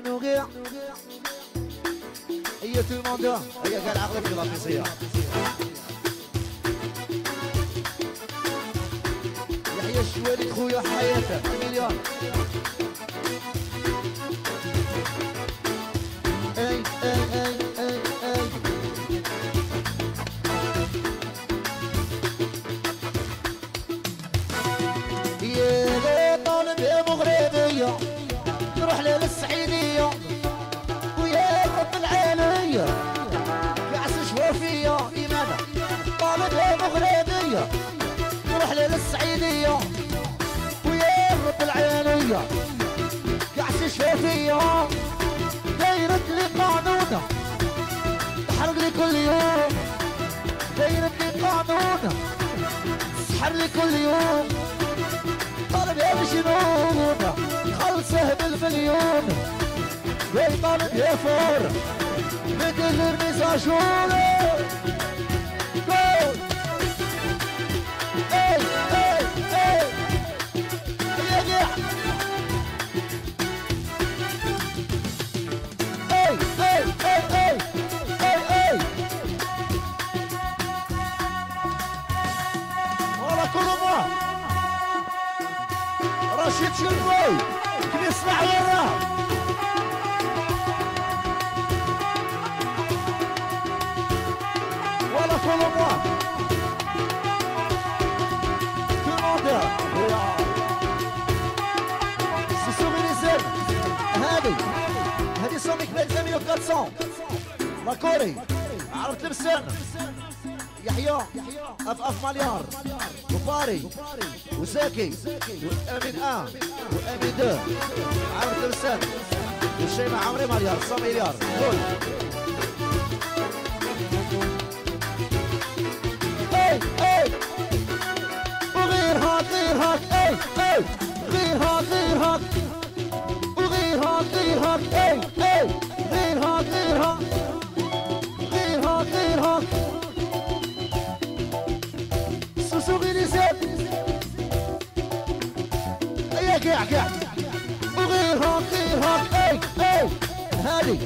نوغيع هي تو الموند هي قال عقلك الغطيسية يحيى الشوالي خويا حياته مليون اي اي اي اي اي يا لي طالب يا مغربية نروح للسعيدية ويا رب العالية كعس شوافية لماذا طالب يا مغربية نروح للسعيدية ويا رب العالية كعس شوافية دايرت لي قانونة تحرق لي كل يوم دايرت لي قانونة تسحر لي كل يوم طالب يا مجنون خلصه بالمليون يا طالب يا فور مثل الميزاجون جول اي اي اي يا جيع اي اي اي اي اي اي ولا كل ما رشيد شنوي نسمع وراه ولا كل ما كماندا سوسوغي نزل هذه صومي كبير 2400 لاكوري عرفت لبسان يحيى اف مليار وباري وزاكي وامين وامين دو عرفت لبسان والشيماء عمري مليار 100 مليار قول اي اي وغير هاك غير هاك اي اي غير هاك غير هاك وغير هاك غير هاك اي اي غير هاك غير هاك غير هاك غير هاك سوسوغي نسيت اي قاع وغير هاك غير هاك اي اي هادي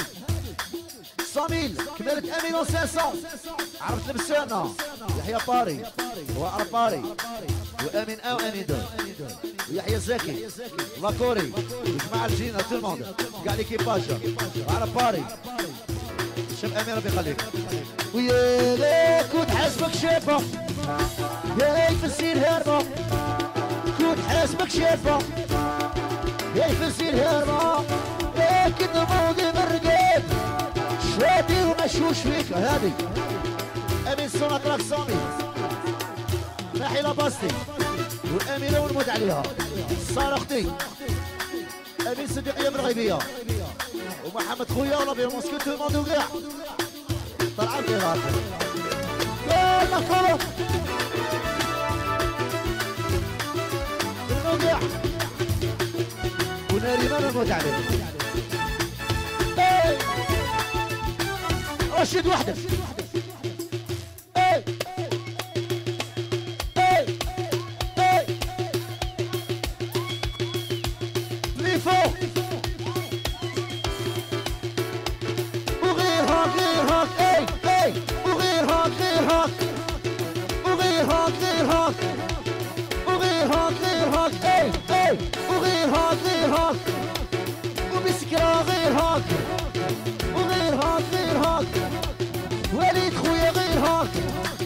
صاميل كملت امين 500 عرفت لبسانة يحيى باري وعرف باري وامين وامين دو ويحيى زكي لاكوري وجماعة الجينا تو الموند كاع ليكيباج وعرف باري شوف امين ربي يخليك ويا ليك كنت حاسبك شافة يا ليك في السير هربة كنت حاسبك شافة يا في السير هربة لكن موضي مرقيت شواتي ومشوش فيك هذه امين سونات راك صامي ناحي لاباستي والامينه ونموت عليها صارختي امين صديقيه بالغيبيه ومحمد خويا ولا بير موسكو تو الموند وكاع طلعت في راسي يلا كولو وكاع وناري ما نموت عليه رشيد وحدك اي اي اي لي فوق وغير هاك غير هاك اي اي وغير هاك غير هاك وغير هاك غير هاك وغير هاك غير هاك اي اي وغير هاك غير هاك وبسكرة غير هاك وغير هاك غير هاك وليد خويا غير هاك